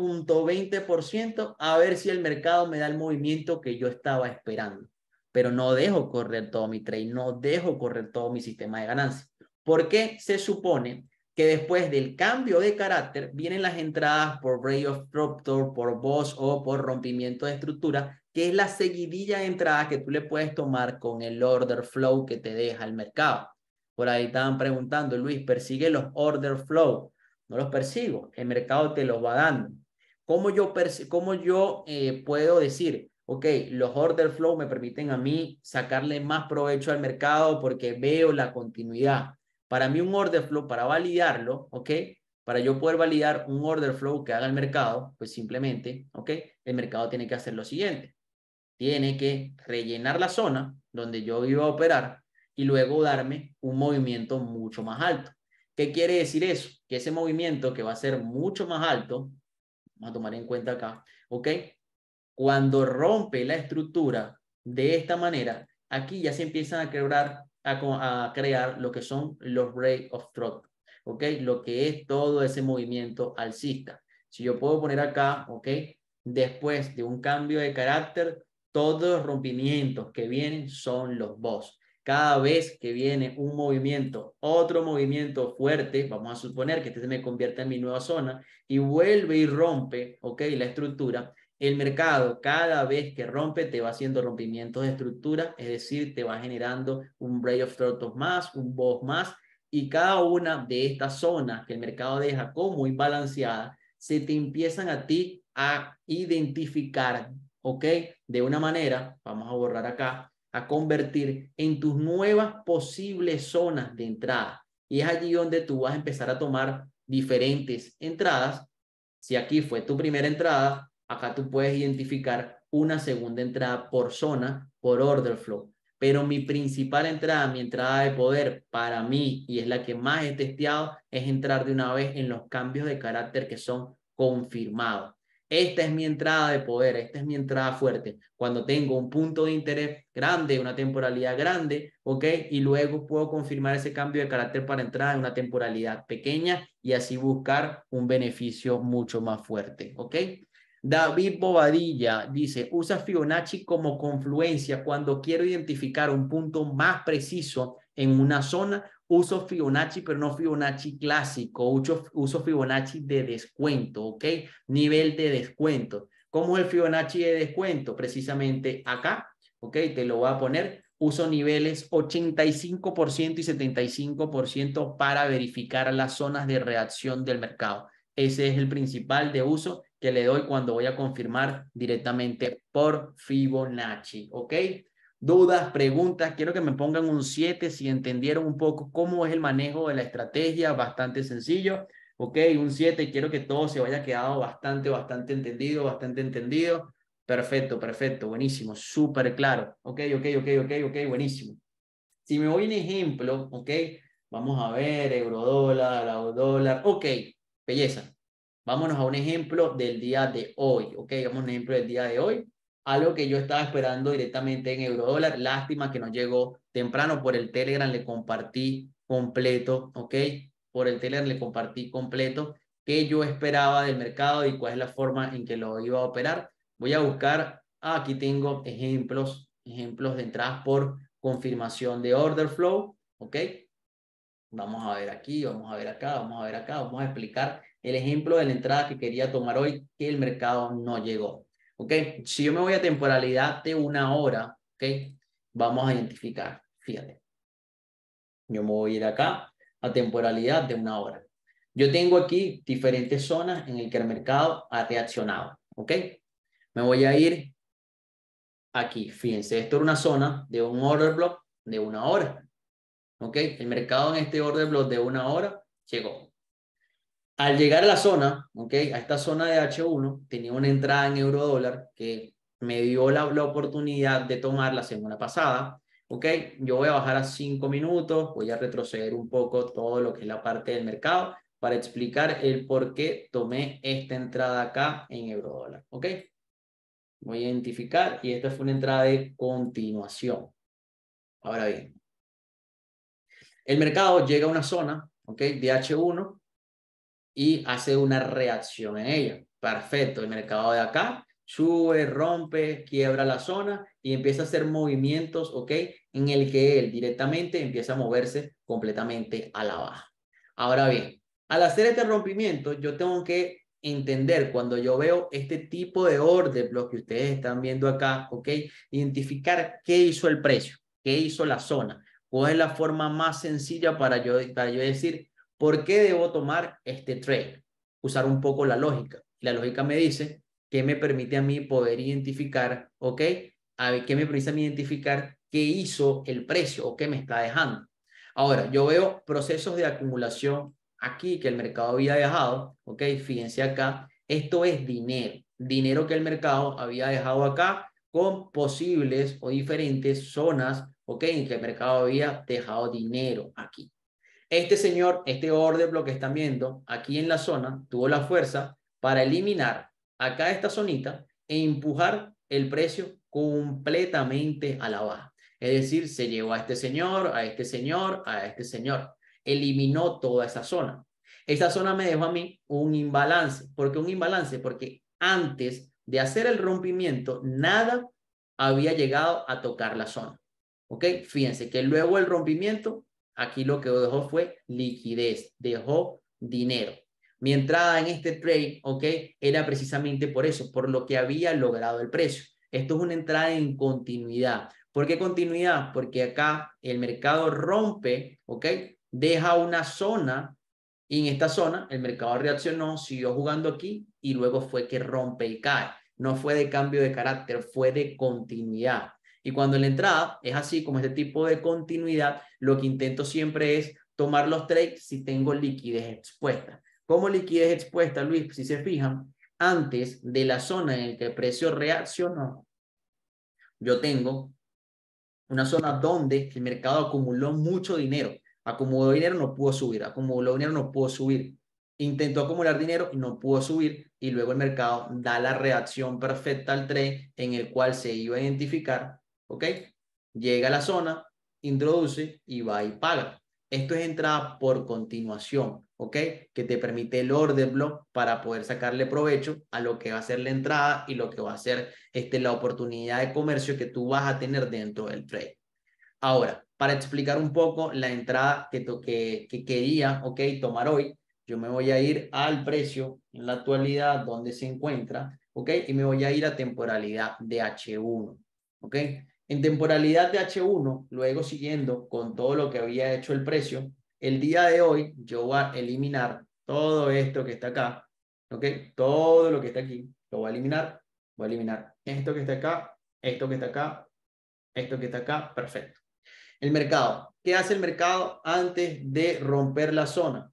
0.20% a ver si el mercado me da el movimiento que yo estaba esperando. Pero no dejo correr todo mi trade, no dejo correr todo mi sistema de ganancias. Porque se supone que después del cambio de carácter vienen las entradas por break of rupture, por boss o por rompimiento de estructura, que es la seguidilla de entradas que tú le puedes tomar con el order flow que te deja el mercado. Por ahí estaban preguntando, Luis, ¿persigue los order flow? No los persigo, el mercado te los va dando. ¿Cómo yo puedo decir, ok, los order flow me permiten a mí sacarle más provecho al mercado porque veo la continuidad? Para mí un order flow, para validarlo, ok, para yo poder validar un order flow que haga el mercado, pues simplemente, ok, el mercado tiene que hacer lo siguiente. Tiene que rellenar la zona donde yo iba a operar y luego darme un movimiento mucho más alto. ¿Qué quiere decir eso? Que ese movimiento que va a ser mucho más alto, vamos a tomar en cuenta acá, ¿ok? Cuando rompe la estructura de esta manera, aquí ya se empiezan a crear lo que son los break of throat, ¿ok? Lo que es todo ese movimiento alcista. Si yo puedo poner acá, ¿ok? Después de un cambio de carácter, todos los rompimientos que vienen son los boss. Cada vez que viene un movimiento, otro movimiento fuerte, vamos a suponer que este se me convierte en mi nueva zona y vuelve y rompe, ¿ok? La estructura. El mercado, cada vez que rompe, te va haciendo rompimientos de estructura, es decir, te va generando un break of throat más, un boss más, y cada una de estas zonas que el mercado deja como imbalanceada, se te empiezan a ti a identificar, ¿ok? De una manera, vamos a borrar acá, a convertir en tus nuevas posibles zonas de entrada. Y es allí donde tú vas a empezar a tomar diferentes entradas. Si aquí fue tu primera entrada, acá tú puedes identificar una segunda entrada por zona, por order flow. Pero mi principal entrada, mi entrada de poder para mí, y es la que más he testeado, es entrar de una vez en los cambios de carácter que son confirmados. Esta es mi entrada de poder, esta es mi entrada fuerte. Cuando tengo un punto de interés grande, una temporalidad grande, ¿ok? Y luego puedo confirmar ese cambio de carácter para entrar en una temporalidad pequeña y así buscar un beneficio mucho más fuerte, ¿ok? David Bobadilla dice, usa Fibonacci como confluencia cuando quiero identificar un punto más preciso en una zona. Uso Fibonacci, pero no Fibonacci clásico. Uso Fibonacci de descuento, ¿ok? Nivel de descuento. ¿Cómo es el Fibonacci de descuento? Precisamente acá, ¿ok? Te lo voy a poner. Uso niveles 85% y 75% para verificar las zonas de reacción del mercado. Ese es el principal de uso que le doy cuando voy a confirmar directamente por Fibonacci, ¿ok? Dudas, preguntas, quiero que me pongan un 7 si entendieron un poco cómo es el manejo de la estrategia, bastante sencillo, ¿ok? Un 7, quiero que todo se vaya quedado bastante entendido. Perfecto, perfecto, buenísimo, súper claro, ok, buenísimo. Si me voy en ejemplo, ok, vamos a ver, euro dólar, ok, belleza. Vámonos a un ejemplo del día de hoy, ¿ok? Vamos a un ejemplo del día de hoy. Algo que yo estaba esperando directamente en eurodólar. Lástima que no llegó temprano. Por el Telegram le compartí completo, ¿ok? Por el Telegram le compartí completo qué yo esperaba del mercado y cuál es la forma en que lo iba a operar. Voy a buscar, aquí tengo ejemplos de entradas por confirmación de order flow, ¿ok? Vamos a ver aquí, vamos a ver acá, vamos a ver acá, vamos a explicar el ejemplo de la entrada que quería tomar hoy, que el mercado no llegó. ¿Ok? Si yo me voy a temporalidad de una hora, ¿ok? Vamos a identificar, fíjate. Yo me voy a ir acá a temporalidad de una hora. Yo tengo aquí diferentes zonas en las que el mercado ha reaccionado, ¿ok? Me voy a ir aquí, fíjense, esto es una zona de un order block de una hora, ¿ok? El mercado en este order block de una hora llegó. Al llegar a la zona, ¿ok? A esta zona de H1, tenía una entrada en eurodólar que me dio la oportunidad de tomar la semana pasada, ¿ok? Yo voy a bajar a 5 minutos, voy a retroceder un poco todo lo que es la parte del mercado para explicar el por qué tomé esta entrada acá en eurodólar, ¿ok? Voy a identificar y esta fue una entrada de continuación. Ahora bien, el mercado llega a una zona, ¿ok? De H1 y hace una reacción en ella. Perfecto, el mercado de acá sube, rompe, quiebra la zona y empieza a hacer movimientos, ¿ok? En el que él directamente empieza a moverse completamente a la baja. Ahora bien, al hacer este rompimiento, yo tengo que entender cuando yo veo este tipo de orden, lo que ustedes están viendo acá, ¿ok? Identificar qué hizo el precio, qué hizo la zona, cuál es la forma más sencilla para yo decir, ¿por qué debo tomar este trade? Usar un poco la lógica. La lógica me dice que me permite a mí poder identificar, ¿ok? ¿Qué me permite a mí identificar qué hizo el precio o qué me está dejando? Ahora, yo veo procesos de acumulación aquí que el mercado había dejado, ¿ok? Fíjense acá, esto es dinero, dinero que el mercado había dejado acá con posibles o diferentes zonas, ¿ok? En que el mercado había dejado dinero aquí. Este señor, este order block que están viendo aquí en la zona, tuvo la fuerza para eliminar acá esta zonita e empujar el precio completamente a la baja. Es decir, se llevó a este señor, a este señor, a este señor. Eliminó toda esa zona. Esa zona me dejó a mí un imbalance. ¿Por qué un imbalance? Porque antes de hacer el rompimiento, nada había llegado a tocar la zona. ¿Ok? Fíjense que luego el rompimiento aquí lo que dejó fue liquidez, dejó dinero. Mi entrada en este trade, ¿ok? Era precisamente por eso, por lo que había logrado el precio. Esto es una entrada en continuidad. ¿Por qué continuidad? Porque acá el mercado rompe, ¿ok? Deja una zona y en esta zona el mercado reaccionó, siguió jugando aquí y luego fue que rompe y cae. No fue de cambio de carácter, fue de continuidad. Y cuando en la entrada es así como este tipo de continuidad, lo que intento siempre es tomar los trades si tengo liquidez expuesta. ¿Cómo liquidez expuesta, Luis? Si se fijan, antes de la zona en la que el precio reaccionó, yo tengo una zona donde el mercado acumuló mucho dinero. Acumuló dinero, no pudo subir. Acumuló dinero, no pudo subir. Intentó acumular dinero y no pudo subir. Y luego el mercado da la reacción perfecta al trade en el cual se iba a identificar. ¿Ok? Llega a la zona, introduce y va y paga. Esto es entrada por continuación, ¿ok? Que te permite el order block para poder sacarle provecho a lo que va a ser la entrada y lo que va a ser la oportunidad de comercio que tú vas a tener dentro del trade. Ahora, para explicar un poco la entrada que quería, ¿ok? Tomar hoy, yo me voy a ir al precio en la actualidad donde se encuentra, ¿ok? Y me voy a ir a temporalidad de H1, ¿ok? En temporalidad de H1, luego siguiendo con todo lo que había hecho el precio, el día de hoy yo voy a eliminar todo esto que está acá, ¿ok? Todo lo que está aquí, lo voy a eliminar. Voy a eliminar esto que está acá, esto que está acá, esto que está acá, perfecto. El mercado. ¿Qué hace el mercado antes de romper la zona?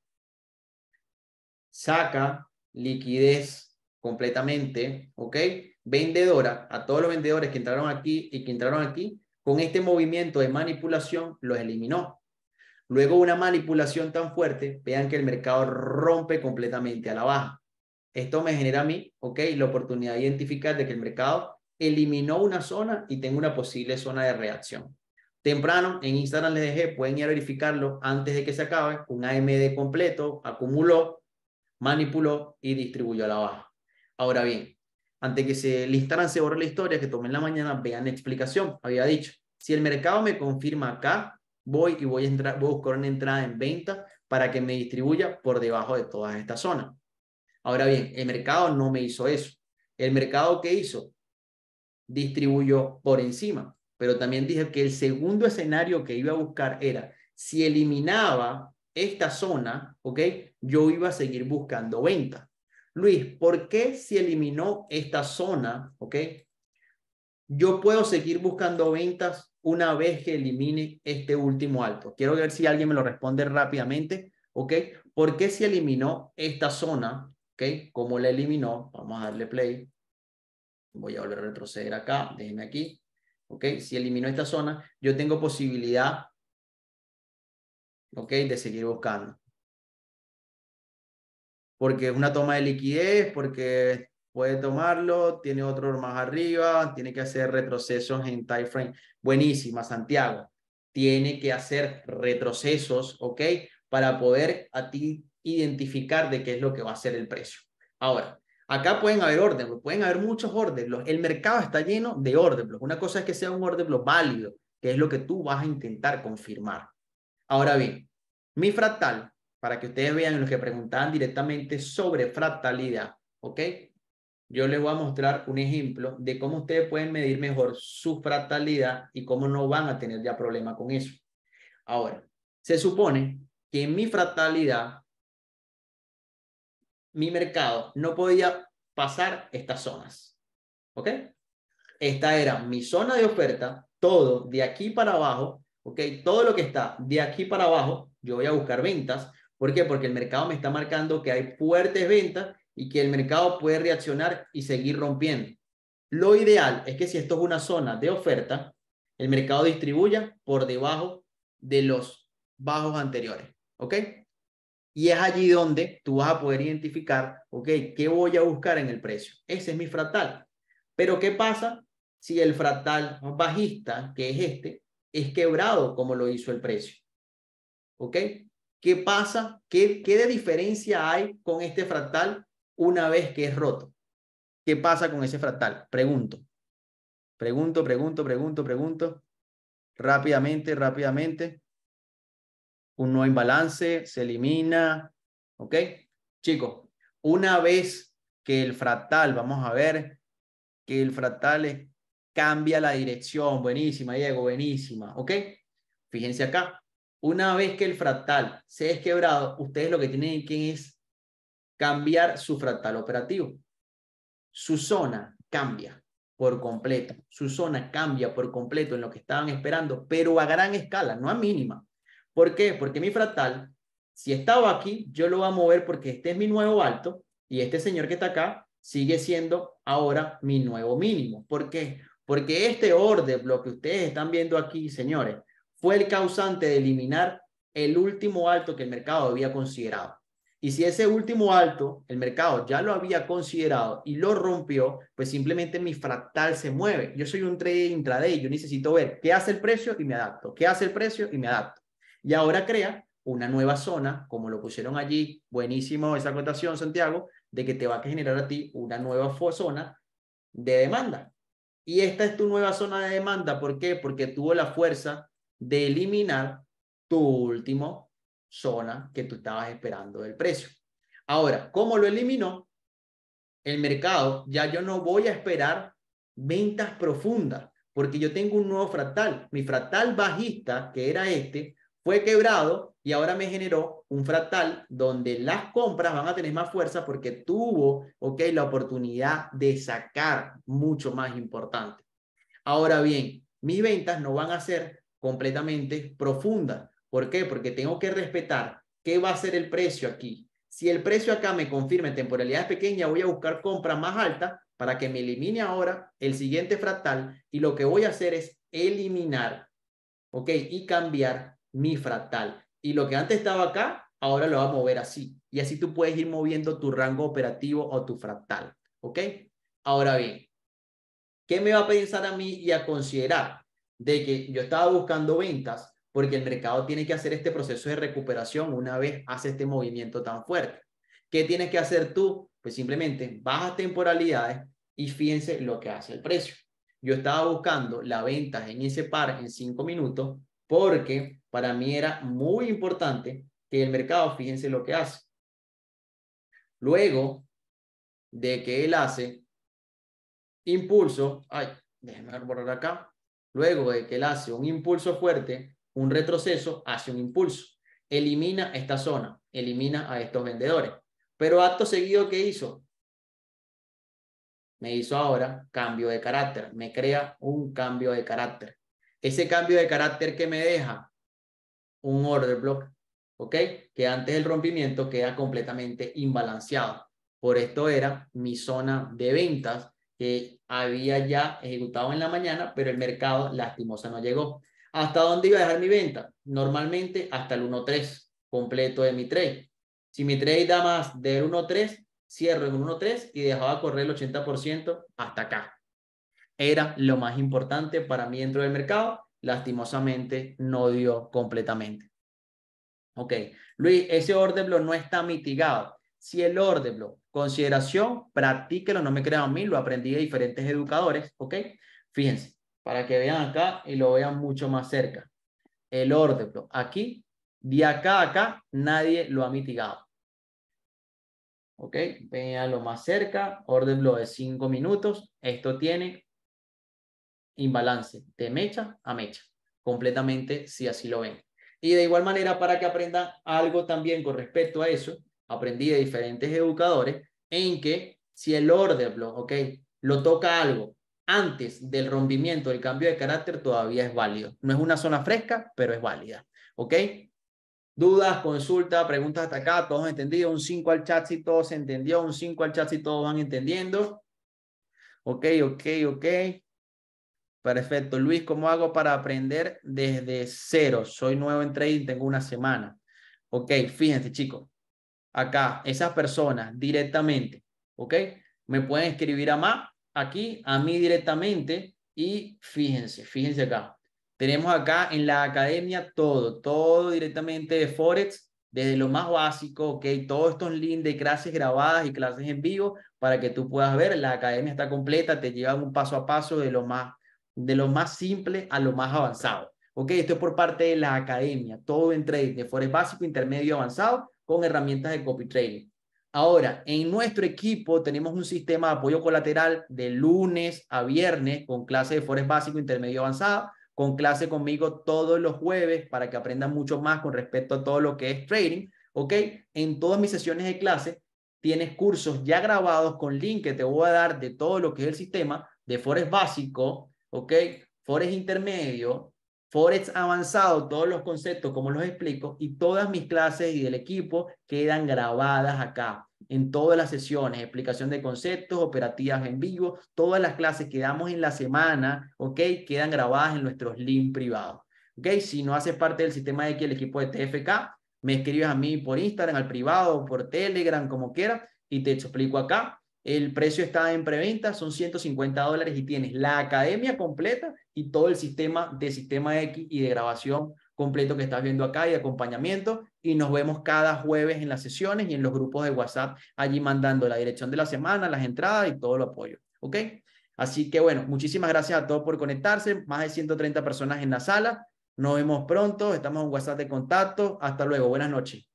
Saca liquidez completamente, ¿ok? Vendedora, a todos los vendedores que entraron aquí y que entraron aquí, con este movimiento de manipulación los eliminó. Luego una manipulación tan fuerte, vean que el mercado rompe completamente a la baja. Esto me genera a mí, ¿ok? La oportunidad de identificar de que el mercado eliminó una zona y tengo una posible zona de reacción. Temprano en Instagram les dejé, pueden ir a verificarlo antes de que se acabe, un AMD completo, acumuló, manipuló y distribuyó a la baja. Ahora bien, antes que el Instagram se borre la historia, que tomé en la mañana, vean la explicación. Había dicho, si el mercado me confirma acá, voy a entrar, voy a buscar una entrada en venta para que me distribuya por debajo de todas estas zonas. Ahora bien, el mercado no me hizo eso. ¿El mercado qué hizo? Distribuyó por encima. Pero también dije que el segundo escenario que iba a buscar era, si eliminaba esta zona, ¿ok? Yo iba a seguir buscando venta. Luis, ¿por qué si eliminó esta zona, ¿ok? Yo puedo seguir buscando ventas una vez que elimine este último alto. Quiero ver si alguien me lo responde rápidamente, ¿ok? ¿Por qué si eliminó esta zona, ¿ok? ¿Cómo la eliminó? Vamos a darle play. Voy a volver a retroceder acá, déjenme aquí. ¿Ok? Si eliminó esta zona, yo tengo posibilidad, ¿ok? De seguir buscando. Porque es una toma de liquidez, porque puede tomarlo, tiene otro más arriba, tiene que hacer retrocesos en time frame. Buenísima, Santiago. Tiene que hacer retrocesos, ¿ok? Para poder a ti identificar de qué es lo que va a ser el precio. Ahora, acá pueden haber órdenes, pueden haber muchos órdenes. El mercado está lleno de órdenes. Una cosa es que sea un orden válido, que es lo que tú vas a intentar confirmar. Ahora bien, mi fractal, para que ustedes vean los que preguntaban directamente sobre fractalidad, ¿ok? Yo les voy a mostrar un ejemplo de cómo ustedes pueden medir mejor su fractalidad y cómo no van a tener ya problema con eso. Ahora, se supone que en mi fractalidad, mi mercado no podía pasar estas zonas, ¿ok? Esta era mi zona de oferta, todo de aquí para abajo, ¿ok? Todo lo que está de aquí para abajo, yo voy a buscar ventas. ¿Por qué? Porque el mercado me está marcando que hay fuertes ventas y que el mercado puede reaccionar y seguir rompiendo. Lo ideal es que si esto es una zona de oferta, el mercado distribuya por debajo de los bajos anteriores, ¿ok? Y es allí donde tú vas a poder identificar, ok, ¿qué voy a buscar en el precio? Ese es mi fractal. Pero ¿qué pasa si el fractal bajista, que es este, es quebrado como lo hizo el precio? ¿Ok? ¿Qué pasa? ¿Qué de diferencia hay con este fractal una vez que es roto? ¿Qué pasa con ese fractal? Pregunto. Rápidamente. Un no imbalance, se elimina, ¿ok? Chicos, una vez que el fractal, vamos a ver, que el fractal cambia la dirección, buenísima, Diego, buenísima, ¿ok? Fíjense acá, una vez que el fractal se desquebrado, ustedes lo que tienen que es cambiar su fractal operativo. Su zona cambia por completo, su zona cambia por completo en lo que estaban esperando, pero a gran escala, no a mínima. ¿Por qué? Porque mi fractal, si estaba aquí, yo lo voy a mover porque este es mi nuevo alto y este señor que está acá sigue siendo ahora mi nuevo mínimo. ¿Por qué? Porque este orden, lo que ustedes están viendo aquí, señores, fue el causante de eliminar el último alto que el mercado había considerado. Y si ese último alto, el mercado ya lo había considerado y lo rompió, pues simplemente mi fractal se mueve. Yo soy un trader intraday, yo necesito ver qué hace el precio y me adapto, qué hace el precio y me adapto. Y ahora crea una nueva zona, como lo pusieron allí, buenísimo esa acotación, Santiago, de que te va a generar a ti una nueva zona de demanda. Y esta es tu nueva zona de demanda, ¿por qué? Porque tuvo la fuerza de eliminar tu último zona que tú estabas esperando del precio. Ahora, ¿cómo lo eliminó? El mercado, ya yo no voy a esperar ventas profundas, porque yo tengo un nuevo fractal. Mi fractal bajista, que era este, fue quebrado y ahora me generó un fractal donde las compras van a tener más fuerza porque tuvo, ok, la oportunidad de sacar mucho más importante. Ahora bien, mis ventas no van a ser completamente profundas. ¿Por qué? Porque tengo que respetar qué va a ser el precio aquí. Si el precio acá me confirma en temporalidades pequeñas, voy a buscar compras más altas para que me elimine ahora el siguiente fractal y lo que voy a hacer es eliminar, ¿ok? Y cambiar mi fractal. Y lo que antes estaba acá, ahora lo va a mover así. Y así tú puedes ir moviendo tu rango operativo o tu fractal. ¿Ok? Ahora bien, ¿qué me va a pensar a mí y a considerar? De que yo estaba buscando ventas porque el mercado tiene que hacer este proceso de recuperación una vez hace este movimiento tan fuerte. ¿Qué tienes que hacer tú? Pues simplemente bajas temporalidades y fíjense lo que hace el precio. Yo estaba buscando la venta en ese par en 5 minutos porque para mí era muy importante que el mercado, fíjense lo que hace. Luego de que él hace impulso, ay, déjenme borrar acá, luego de que él hace un impulso fuerte, un retroceso, hace un impulso, elimina esta zona, elimina a estos vendedores, pero acto seguido, ¿qué hizo? Me hizo ahora cambio de carácter, me crea un cambio de carácter. Ese cambio de carácter que me deja un order block, ¿ok? Que antes del rompimiento queda completamente imbalanceado. Por esto era mi zona de ventas que había ya ejecutado en la mañana, pero el mercado lastimosa no llegó. ¿Hasta dónde iba a dejar mi venta? Normalmente hasta el 1.3 completo de mi trade. Si mi trade da más del 1.3, cierro en 1.3 y dejaba correr el 80% hasta acá. Era lo más importante para mí dentro del mercado. Lastimosamente no dio completamente. Ok, Luis, ese order block no está mitigado. Si el order block, consideración, practíquelo, no me crean a mí, lo aprendí de diferentes educadores, ok. Fíjense, para que vean acá y lo vean mucho más cerca. El order block, aquí, de acá a acá, nadie lo ha mitigado. Ok, véanlo más cerca, order block de 5 minutos. Esto tiene imbalance de mecha a mecha, completamente si así lo ven. Y de igual manera, para que aprendan algo también con respecto a eso, aprendí de diferentes educadores en que si el order block, ok, lo toca algo antes del rompimiento del cambio de carácter, todavía es válido. No es una zona fresca, pero es válida, ok. Dudas, consultas, preguntas hasta acá, todos entendidos, un 5 al chat si todos se entendió, un 5 al chat si todos van entendiendo. Ok, ok, ok. Perfecto. Luis, ¿cómo hago para aprender desde cero? Soy nuevo en trading, tengo una semana. Ok, fíjense, chicos. Acá, esas personas directamente, ¿ok? Me pueden escribir aquí, a mí directamente. Y fíjense acá. Tenemos acá en la academia todo directamente de Forex, desde lo más básico, ¿ok? Todos estos links de clases grabadas y clases en vivo para que tú puedas ver. La academia está completa, te llevan un paso a paso de lo más simple a lo más avanzado. Ok, esto es por parte de la academia, todo en trading, de Forex básico, intermedio, avanzado, con herramientas de copy trading. Ahora, en nuestro equipo tenemos un sistema de apoyo colateral de lunes a viernes con clase de Forex básico, intermedio, avanzado, con clase conmigo todos los jueves para que aprendan mucho más con respecto a todo lo que es trading. Ok, en todas mis sesiones de clase tienes cursos ya grabados con link que te voy a dar de todo lo que es el sistema de Forex básico, ok, Forex intermedio, Forex avanzado, todos los conceptos como los explico, y todas mis clases y del equipo quedan grabadas acá en todas las sesiones, explicación de conceptos, operativas en vivo, todas las clases que damos en la semana, ok, quedan grabadas en nuestros links privados. Ok, si no haces parte del sistema de X, el equipo de TFK, me escribes a mí por Instagram, al privado, por Telegram, como quieras, y te explico acá. El precio está en preventa, son $150 y tienes la academia completa y todo el sistema de Sistema X y de grabación completo que estás viendo acá y de acompañamiento. Y nos vemos cada jueves en las sesiones y en los grupos de WhatsApp, allí mandando la dirección de la semana, las entradas y todo el apoyo. ¿Ok? Así que bueno, muchísimas gracias a todos por conectarse. Más de 130 personas en la sala. Nos vemos pronto. Estamos en WhatsApp de contacto. Hasta luego. Buenas noches.